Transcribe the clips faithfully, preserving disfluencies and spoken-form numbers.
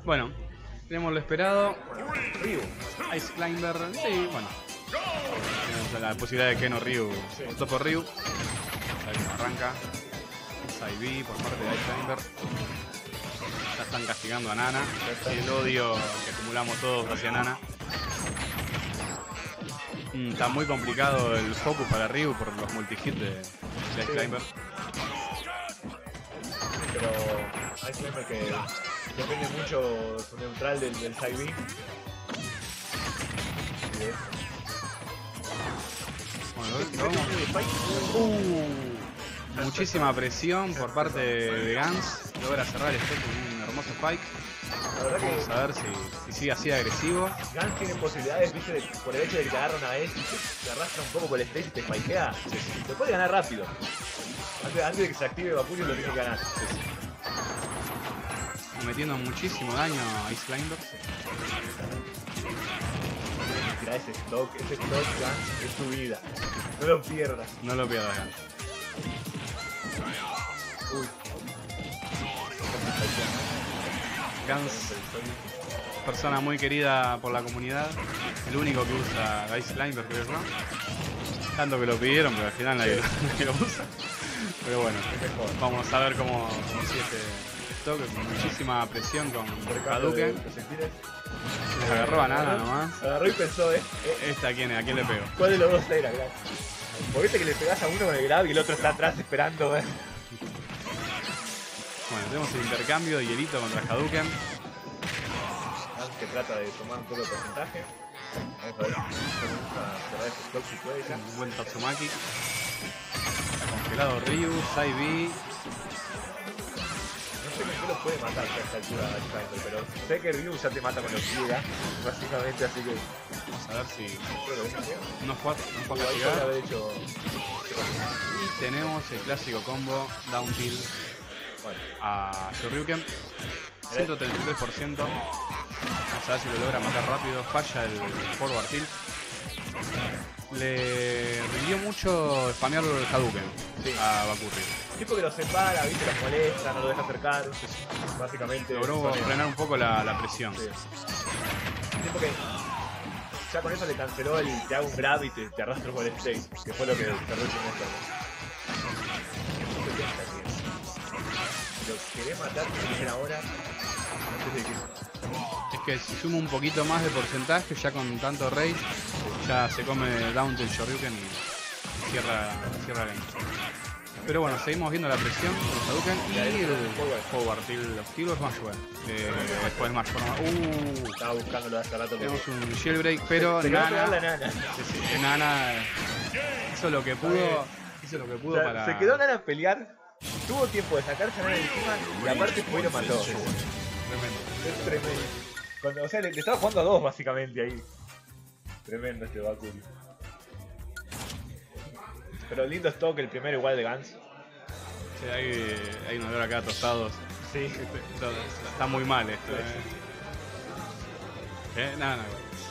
Bueno, tenemos lo esperado. Ryu, Ice Climber. Sí, bueno. Tenemos la posibilidad de Ken o Ryu. Sí. Optó por Ryu. Ahí como arranca. Side B por parte de Ice Climber. Ya están castigando a Nana. Y el odio que acumulamos todos hacia Nana. Mm, está muy complicado el focus para Ryu por los multi-hit de, de Ice Sí. Climber. Pero Ice Climber que depende mucho su neutral del, del side B. Y de eso. Bueno, lo vemos. Uh, muchísima presión por parte de Gans. Logra cerrar esto con un hermoso spike. La verdad que Vamos a ver si, si sigue así de agresivo. Gans tiene posibilidades, viste, de- por el hecho de que te agarra una vez y te, te arrastra un poco por el stage y te spikea. Te puede ganar rápido. Antes, antes de que se active Bakurio lo tiene que ganar. Metiendo muchísimo daño a Ice Climber. Tira ese stock, ese stock Gans es tu vida. No lo pierdas. No lo pierdas, Gans. Uy. Gans, persona muy querida por la comunidad. El único que usa Ice Climber, creo yo. Tanto que lo pidieron, pero al final nadie, nadie lo usa. Pero bueno, vamos a ver cómo, cómo sigue este toque. Con muchísima presión con Hadouken. Les agarró a Nana nomás. Agarró y pensó, eh. ¿Esta quién es? ¿A quién le pego? ¿Cuál de los dos era, claro? Porque viste que le pegás a uno con el grab y el otro está atrás esperando, eh. Bueno, tenemos el intercambio de hielito contra Hadouken. Gans que trata de tomar un poco de porcentaje. Vamos a ver cómo usa cerrar ese stock si puede ya. Un buen Tatsumaki. Está congelado Ryu, Side B. No sé con qué lo puede matar a esta altura Ice Climber, pero sé que Ryu ya te mata con los piedras, básicamente, así que Vamos a ver si creo que lo mismo. no fue, no fue a Ahí podría castigar. haber hecho. Y tenemos el clásico combo Down Tilt Bueno, a Shoryuken. ciento treinta y tres por ciento. Vamos a ver si lo logra matar rápido. Falla el forward tilt. Le rindió mucho spamear el Hadouken Sí. a Bakurri. tipo que lo separa, viste, los molesta, no lo deja acercar. Básicamente. Logró son ellos. frenar un poco la, la presión. Sí. Tipo que ya con eso le canceló el te hago un grab y te, te arrastro por el stage, que fue lo que cerró el semestre. Lo querés matar, que viene ahora. No sé si qué. Es que si suma un poquito más de porcentaje, ya con tanto rage, ya se come down del Shoryuken y cierra, cierra el game. Pero bueno, seguimos viendo la presión del Hadouken y el forward tilt hostil o Smash Web. Eh, después Smash Forward. Uh, Estaba buscándolo de hace rato. tenemos un jailbreak, pero Se quedó Nana, pegada la Nana. sí, sí, Nana hizo lo que pudo, hizo lo que O pudo sea, para... se quedó Nana a pelear. Tuvo tiempo de sacarse a Nana de encima y aparte fue y lo mató. Tremendo. Es tremendo. Cuando, o sea, le, le estaba jugando a dos básicamente ahí. Tremendo este Bakuri. Pero lindo stock, el primero igual de Gans. Sí, hay, hay un olor acá tostados. Sí. Esto- está muy mal esto. Eh, ¿Eh? Nada, nada.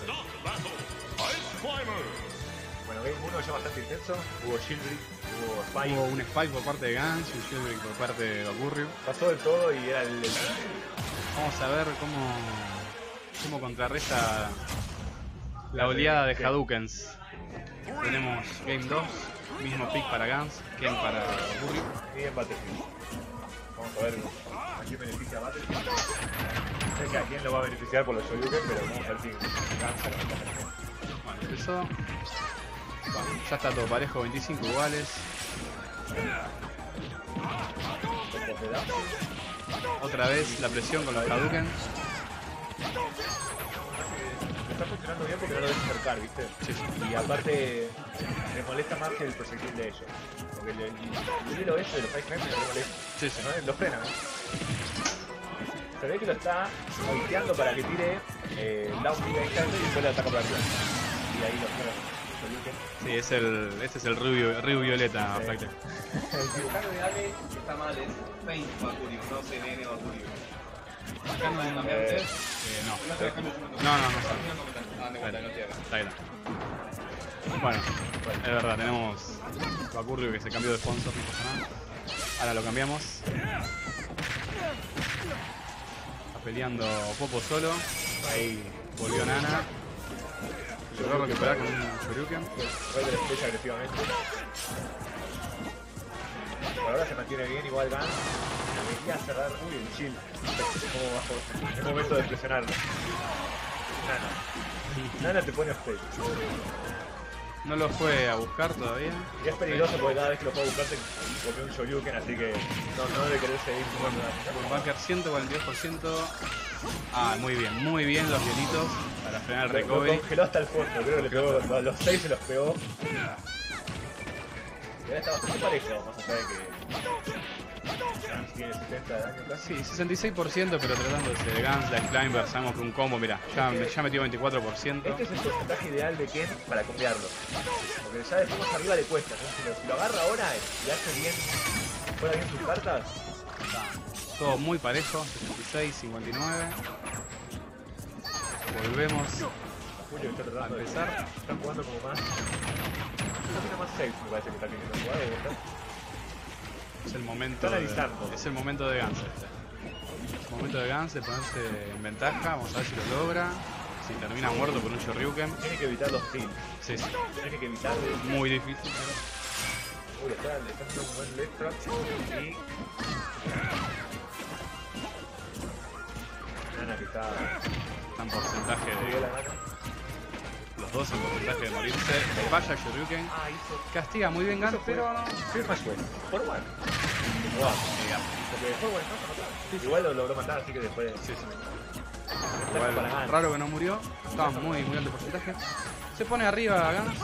Bueno, game uno ya bastante intenso. Hubo Shieldrick, hubo Spike. Hubo un spike por parte de Gans y un jailbreak por parte de Bakuryu. Pasó de todo y era el... el- Vamos a ver cómo, cómo contrarresta la oleada de Sí. Hadoukens. Tenemos Game dos, mismo pick para Gans, Ken para Bakuryu. y en Battlefield. Vamos a ver a quién beneficia a Battlefield. Sé que a quién lo va a beneficiar por los Shoryuken, pero vamos a ver si Gans se lo mata. Bueno, empezó. Bueno, ya está todo parejo, veinticinco iguales. Los de Dash. Otra vez la presión con los Hadouken. Me está funcionando bien porque no lo deja acercar, ¿viste? Sí, sí. Y aparte, me molesta más que el proyectil de ellos. Porque el, el, el hilo ese de los Ice Climber me molesta. Sí, sí. ¿No? Lo frena, ¿no? Se ve que lo está volteando para que tire eh, el down kick a Ice Climber y después le ataca por arriba. Y ahí lo frena. Sí, es el, este es el Ryu, Ryu Violeta, Sí. prácticamente. El cambio de Ale está mal, es Paint Bakurio, no C N N Bakurio. Acá no hay cambiante. Eh, no. No te cambio No, no, no está. Ah, de vuelta, no te hagas. Está ahí. Bueno, es verdad, tenemos Bakuryu que se cambió de sponsor. Ahora lo cambiamos. peleando Popo solo. Ahí volvió Nana. Logró recuperar con un Shoryuken. Rey de la estrella agresivamente. Por ahora se mantiene bien, igual Gans. Debería cerrar. Uy, el chill. Como bajo. Es momento de presionarlo. Nana. Nana te pone stage. No lo fue a buscar todavía. Y es peligroso porque cada vez que lo puedo buscar te pone un Shoryuken, así que no, no debe querer seguir jugando. Buen bunker, ciento cuarenta y dos por ciento. Ah, muy bien, muy bien los hielitos para frenar el Lo recovery. congeló hasta el fondo, creo que le pegó, los, los seis se los pegó. Y ahora está bastante parejo, más allá de que Gans tiene setenta de daño casi. Sí, sesenta y seis por ciento, pero tratándose de Gans, Life Climber, sabemos que un combo, mira, ya, ya metió veinticuatro por ciento. Este es el porcentaje ideal de Ken para combiarlo. Porque ya después más arriba le cuesta, ¿no? Si, lo, si lo agarra ahora y hace bien, juega bien sus cartas, Todo muy parejo, sesenta y seis, cincuenta y nueve. Volvemos Julio está a tratando de empezar. está jugando como más. Una mina más safe me parece que está queriendo jugar, ¿o está? Es el momento Está de, analizando. es el momento de Gans este. Es el momento de Gans de ponerse en ventaja, vamos a ver si lo logra. Si termina muerto por un Shoryuken. Tiene que evitar los kills. Sí, sí, Tiene que evitar. muy difícil. Uy, está, le está haciendo un buen left trap y. Nana que está. Está en porcentaje Le dio de... la gana. Los dos en porcentaje de morirse. Falla Shoryuken. Ah, hizo. Castiga muy bien Gans, Eso fue- pero... ¿Qué más fue? Forward. Wow. Porque Forward no se mató. Igual lo logró matar, así que después. Sí, sí. Igual, Igual, para Gans. raro que no murió. Estaba muy, muy alto porcentaje. Se pone arriba Gans.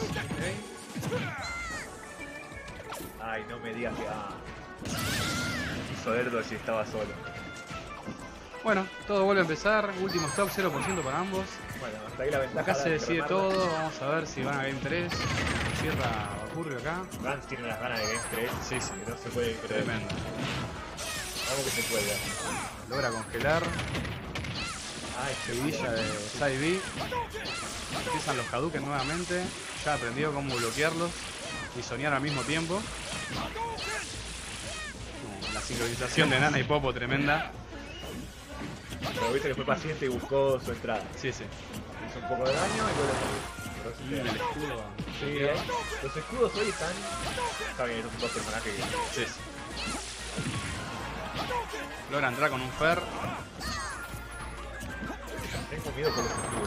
Ay, no me digas que. Ah. Hizo Erdo si estaba solo. Bueno, todo vuelve a empezar. Último stock, cero por ciento para ambos. Bueno, hasta ahí la ventaja. Acá se de decide remarla. todo. Vamos a ver si van a Game tres. Cierra Ocurrio acá. Gans tiene las ganas de Game tres. Sí, sí. Que no se puede creer. Tremendo. Vamos que se puede. Logra congelar. Ay, Seguidilla de Side B. Empiezan los Hadouken nuevamente. Ya aprendió cómo bloquearlos y soñar al mismo tiempo. La sincronización de Nana y Popo tremenda. Pero viste que fue paciente y buscó su entrada. Sí, sí. Hizo un poco de daño y luego Y le el escudo. Sí, ¿eh? Los escudos hoy están. Está bien, esos son dos personajes que. Sí, sí. Logra entrar con un Fer. Tengo miedo por los escudos.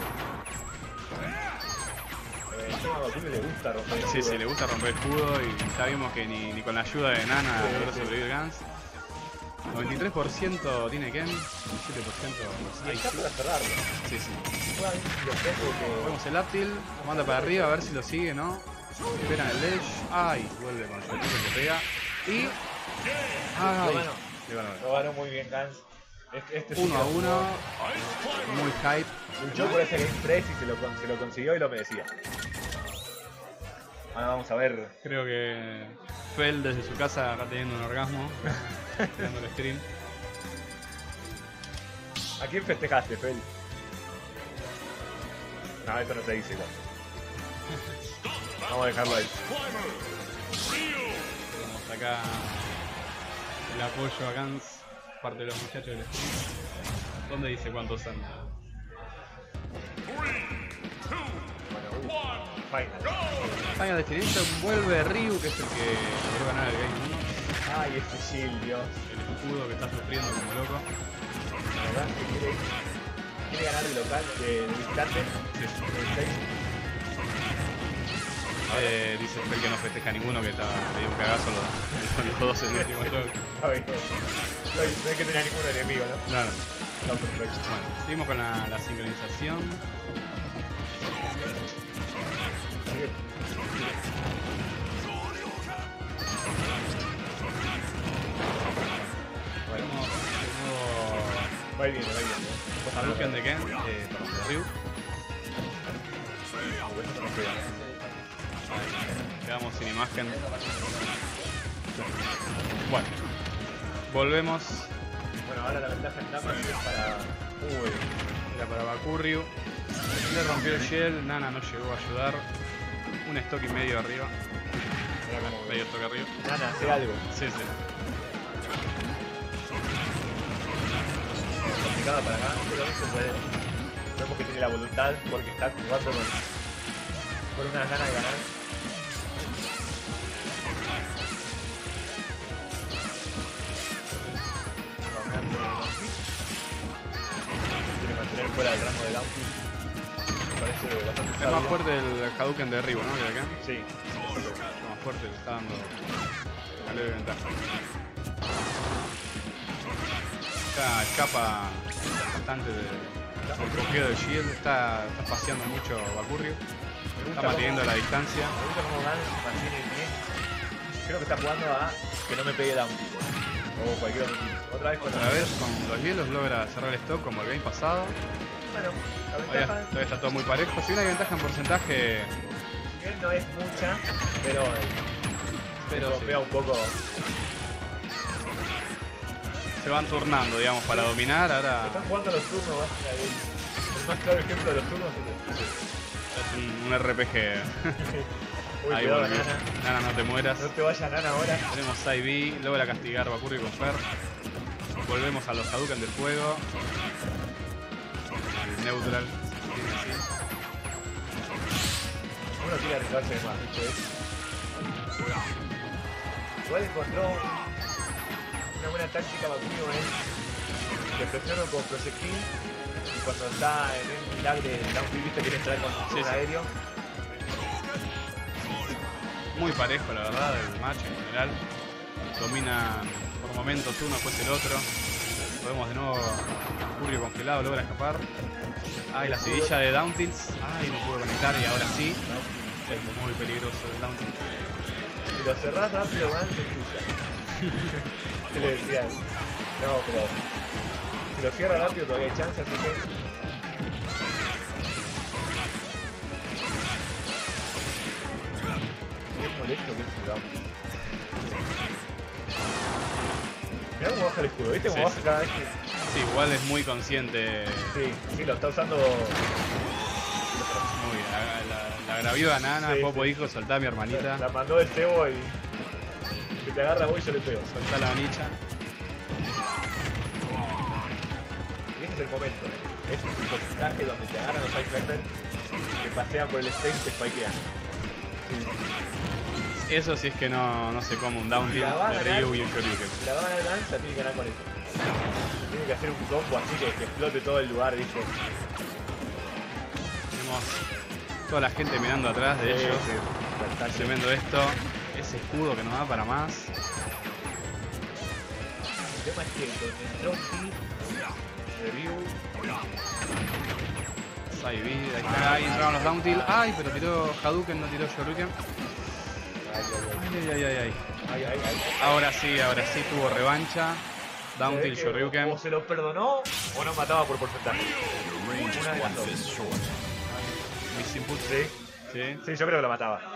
Eh, encima a Bakuni le gusta romper Sí, escudos. sí, le gusta romper escudo y ya vimos que ni, ni con la ayuda de Nana Sí, logró sí. sobrevivir Gans. noventa y tres por ciento tiene Ken, veintisiete por ciento Y está para cerrarlo. Sí, sí. Juega bien los tengo que. Vemos el Aptil, manda para arriba a ver si lo sigue, ¿no? Esperan el Ledge. Ay, vuelve con el Shoryuken que pega. Y. Lo Ay, ganó. le ganó. Lo ganó muy bien Gans. Este, este sí Uno que a lo uno. jugó. Muy hype. Luchó por ese Game tres y se lo, con- se lo consiguió y lo merecía. Ahora vamos a ver. Creo que Fel desde su casa está teniendo un orgasmo. Viendo el stream. ¿A quién festejaste, Fel? No, eso no se dice igual. Vamos a dejarlo ahí. Tenemos acá el apoyo a Gans, parte de los muchachos del stream. ¿Dónde dice cuántos son? Bueno, uh, final. Final Destination, vuelve Ryu, que es el que logró ganar el Game uno. Ay, este shield, Dios. El escudo que está sufriendo como loco. La verdad es que quiere, quiere ganar de local, de, de visitante. Sí. De seis. Eh, dice Fel que no festeja ninguno, que está, le dio un cagazo a los, a los dos en el último juego. Está bien. No hay, no hay que tener ningún enemigo, ¿no? No, no. Está perfecto. Bueno, seguimos con la, la sincronización. Sigue. Bueno, Tenemos de nuevo va a ir bien, va a ir bien. ¿eh? Hadouken de Ken, eh, perdón, de Ryu. Ah, bueno, no se da. Quedamos sin imagen. Bueno, volvemos. Bueno, ahora la ventaja en Dama es para. Uy, Era para Bakuryu. Le rompió el shell, Nana no llegó a ayudar. Un stock y medio arriba. mira cómo. Medio stock arriba. Nana, hace algo. Sí, sí. complicada para acá, pero se puede. Vemos que tiene la voluntad porque está jugando con, con unas ganas de ganar. Quiere mantener fuera del rango de Downty. Me parece bastante Es más sabio. fuerte el Hadouken de derribo, ¿no? Que de acá. Sí. Es más fuerte, le está dando una leve ventaja. Acá escapa bastante de, del bloqueo del shield, está, está paseando mucho Bakuryu, está manteniendo la distancia. Me gusta cómo Dan se mantiene bien. Creo que está jugando a que no me pegue Downty. O cualquier otro tipo. Otra vez con Otra vez con los hielos logra cerrar el stock como el game pasado. Bueno, la Todavía, ventaja todavía está todo muy parejo. Si hay una ventaja en porcentaje, si bien no es mucha, pero, pero pero sí, vea un poco. se van turnando, digamos, para dominar. Ahora Están jugando los turnos, basta, el, el más claro ejemplo de los turnos es es un, un R P G. Uy, Ahí cuidado, volvió. Nana. Nana, no te mueras. No te vayas, Nana, ahora. Tenemos I V, logra castigar Bakuryu con Fer. Volvemos a los Hadouken del fuego. El neutral. Tiene así. Uno quiere arriesgarse de más, ¿viste? Igual encontró una buena táctica Bakuryu en que presiono con proyectil y cuando está en el milagre de Downty, viste, quiere entrar con Sí, un sí. aéreo. Muy parejo, la verdad, el match en general. Dominan por momentos uno, después el otro. Podemos de nuevo Bakuryu congelado, logra escapar. Ay, la seguilla de Downtils. Ay, no pudo conectar y ahora sí. Es muy peligroso el Downtil. Si lo cerrás rápido, van, se tuya. ¿Qué le decía? No, pero si lo cierra rápido todavía hay chance, así que... Qué molesto que es el Downty. Mirá cómo baja el escudo, ¿viste? Cómo Sí, baja sí. cada vez que... Sí, igual es muy consciente. Sí, sí, lo está usando... Muy bien. La, la, la agravió a Nana. Sí, Popo sí. dijo, soltá a mi hermanita. La mandó el cebo y... Que te agarra vos y yo le pego. Soltá la manicha. Y ese es el momento. Ese es el porcentaje donde te agarran los Sidefender, que pasean por el stage y te spikean. Eso sí es que no, no se come un down La va a de ganar. Ryu y un Shoryuken. Si la van a ganar, la tiene que ganar con eso. Tiene que hacer un combo así que, que explote todo el lugar, ¿viste? Tenemos toda la gente mirando atrás de ellos. Está Tremendo esto. Ese escudo que nos da para más. El tema es que donde entró un hit de Ryu, Ahí vi, ahí está, ahí entraron los down tilt. Ay, pero tiró Hadouken, no tiró Shoryuken. ay, ay, Ay, ay, ay, ay, ay. ay, ay, ay, ay. Ahora sí, ahora sí tuvo revancha. Down Se ve tilt que Shoryuken. O se lo perdonó o no mataba por porcentaje. Una de las dos. Mis inputs. Sí, Sí. sí, yo creo que lo mataba.